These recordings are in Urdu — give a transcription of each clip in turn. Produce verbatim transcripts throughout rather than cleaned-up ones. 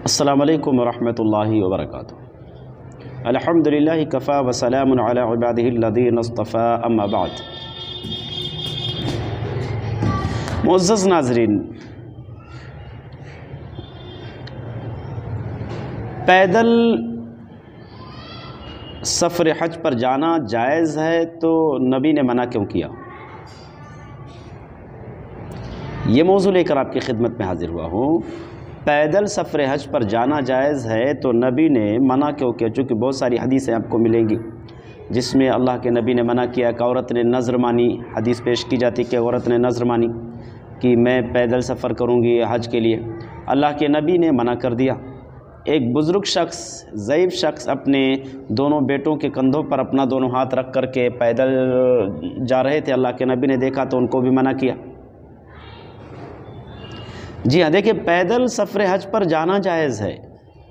السلام علیکم ورحمۃ اللہ وبرکاتہ۔ الحمدللہ کفا وسلام علی عبادہ الذین اصطفیٰ، اما بعد۔ معزز ناظرین، پیدل سفر حج پر جانا جائز ہے تو نبی نے منع کیوں کیا؟ یہ موضوع لے کر آپ کی خدمت میں حاضر ہوا ہوں۔ پیدل سفر حج پر جانا جائز ہے تو نبی نے منع کیوں کیا؟ چونکہ بہت ساری حدیثیں آپ کو ملیں گی جس میں اللہ کے نبی نے منع کیا کہ عورت نے نذر مانی، حدیث پیش کی جاتی کہ عورت نے نذر مانی کہ میں پیدل سفر کروں گی حج کے لیے، اللہ کے نبی نے منع کر دیا۔ ایک بزرگ شخص، ضعیف شخص اپنے دونوں بیٹوں کے کندھوں پر اپنا دونوں ہاتھ رکھ کر کے پیدل جا رہے تھے، اللہ کے نبی نے دیکھا تو ان کو بھی منع کیا۔ جی ہاں، دیکھیں، پیدل سفر حج پر جانا جائز ہے۔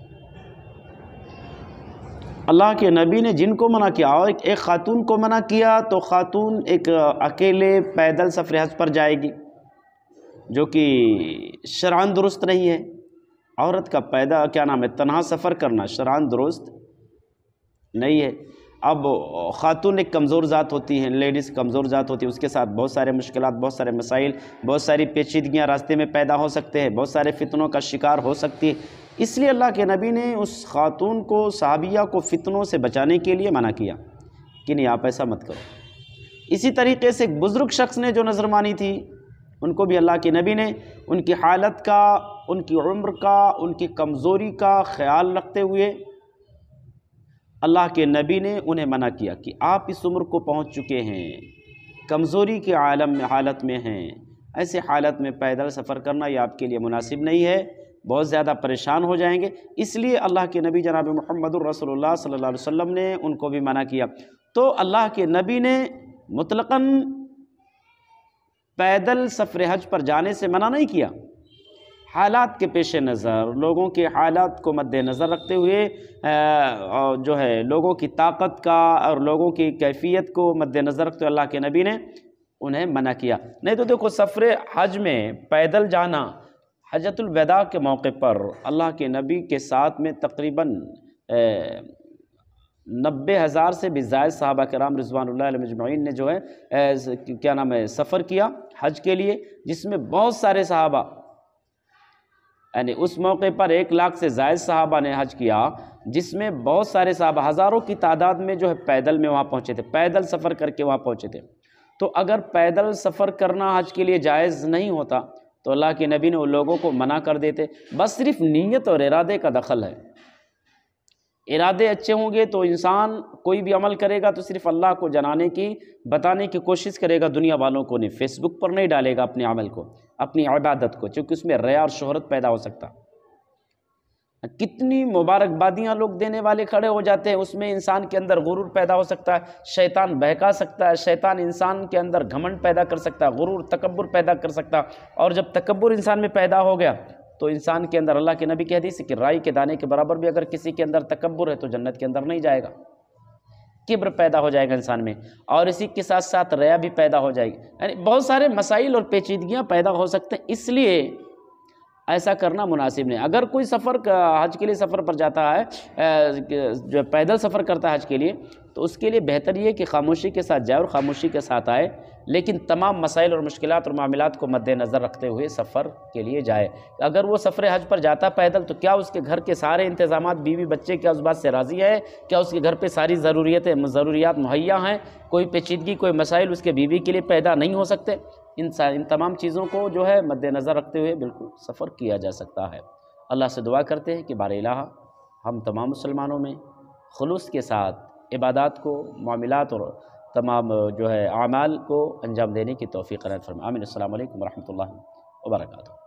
اللہ کے نبی نے جن کو منع کیا اور ایک خاتون کو منع کیا تو خاتون ایک اکیلے پیدل سفر حج پر جائے گی جو کہ شرعاً درست نہیں ہے۔ عورت کا پیدا کیا نام ہے تنہا سفر کرنا شرعاً درست نہیں ہے۔ اب خاتون ایک کمزور ذات ہوتی ہیں، لیڈیز کمزور ذات ہوتی ہے، اس کے ساتھ بہت سارے مشکلات، بہت سارے مسائل، بہت ساری پیچیدگیاں راستے میں پیدا ہو سکتے ہیں، بہت سارے فتنوں کا شکار ہو سکتی ہے۔ اس لیے اللہ کے نبی نے اس خاتون کو، صحابیہ کو فتنوں سے بچانے کے لیے منع کیا کہ نہیں، آپ ایسا مت کرو۔ اسی طریقے سے ایک بزرگ شخص نے جو نذر مانی تھی، ان کو بھی اللہ کے نبی نے ان کی حالت کا، ان کی عمر کا، ان کی کمزوری کا خیال رکھتے ہوئے اللہ کے نبی نے انہیں منع کیا کہ آپ اس عمر کو پہنچ چکے ہیں، کمزوری کے عالم میں حالت میں ہیں، ایسے حالت میں پیدل سفر کرنا یہ آپ کے لیے مناسب نہیں ہے، بہت زیادہ پریشان ہو جائیں گے۔ اس لیے اللہ کے نبی جناب محمد الرسول اللہ صلی اللہ علیہ وسلم نے ان کو بھی منع کیا۔ تو اللہ کے نبی نے مطلقاً پیدل سفر حج پر جانے سے منع نہیں کیا، حالات کے پیش نظر، لوگوں کے حالات کو مد نظر رکھتے ہوئے جو ہے لوگوں کی طاقت کا اور لوگوں کی کیفیت کو مد نظر رکھتے ہوئے اللہ کے نبی نے انہیں منع کیا۔ نہیں تو دیکھو، سفر حج میں پیدل جانا حجۃ الوداع کے موقع پر اللہ کے نبی کے ساتھ میں تقریباً نبے ہزار سے بھی زائد صحابہ کرام رضوان اللہ علیہ مجمعین نے جو ہے کیا نام ہے سفر کیا حج کے لیے، جس میں بہت سارے صحابہ، یعنی اس موقع پر ایک لاکھ سے زائد صحابہ نے حج کیا، جس میں بہت سارے صحابہ ہزاروں کی تعداد میں جو ہے پیدل میں وہاں پہنچے تھے، پیدل سفر کر کے وہاں پہنچے تھے۔ تو اگر پیدل سفر کرنا حج کے لیے جائز نہیں ہوتا تو اللہ کے نبی نے ان لوگوں کو منع کر دیتے۔ بس صرف نیت اور ارادے کا دخل ہے۔ ارادے اچھے ہوں گے تو انسان کوئی بھی عمل کرے گا تو صرف اللہ کو جنانے کی، بتانے کی کوشش کرے گا، دنیا والوں کو نہیں، فیس بک پر نہیں ڈالے گا اپنے عمل کو، اپنی عبادت کو، چونکہ اس میں ریا اور شہرت پیدا ہو سکتا۔ کتنی مبارکبادیاں لوگ دینے والے کھڑے ہو جاتے ہیں، اس میں انسان کے اندر غرور پیدا ہو سکتا ہے، شیطان بہکا سکتا ہے، شیطان انسان کے اندر گھمنڈ پیدا کر سکتا ہے، غرور، تکبر پیدا کر سکتا ہے، اور جب تکبر انسان میں پیدا ہو گیا تو انسان کے اندر، اللہ کے نبی کی حدیث ہے کہ رائی کے دانے کے برابر بھی اگر کسی کے اندر تکبر ہے تو جنت کے اندر نہیں جائے گا، کبر پیدا ہو جائے گا انسان میں، اور اسی کے ساتھ ساتھ ریا بھی پیدا ہو جائے گی، یعنی بہت سارے مسائل اور پیچیدگیاں پیدا ہو سکتے ہیں۔ اس لیے ایسا کرنا مناسب نہیں۔ اگر کوئی سفر حج کے لیے سفر پر جاتا ہے، جو پیدل سفر کرتا ہے حج کے لیے، تو اس کے لیے بہتر یہ کہ خاموشی کے ساتھ جائے اور خاموشی کے ساتھ آئے، لیکن تمام مسائل اور مشکلات اور معاملات کو مد نظر رکھتے ہوئے سفر کے لیے جائے۔ اگر وہ سفر حج پر جاتا پیدل تو کیا اس کے گھر کے سارے انتظامات، بیوی بچے کیا اس بات سے راضی ہے؟ کیا اس کے گھر پہ ساری ضروریتیں ضروریات مہیا ہیں؟ کوئی پیچیدگی، کوئی مسائل اس کے بیوی کے لیے پیدا نہیں ہو سکتے؟ ان ان تمام چیزوں کو جو ہے مد نظر رکھتے ہوئے بالکل سفر کیا جا سکتا ہے۔ اللہ سے دعا کرتے ہیں کہ بار الہ ہم تمام مسلمانوں میں خلوص کے ساتھ عبادات کو، معاملات اور تمام جو ہے اعمال کو انجام دینے کی توفیق عنایت فرمائے۔ آمین۔ السلام علیکم ورحمۃ اللہ وبرکاتہ۔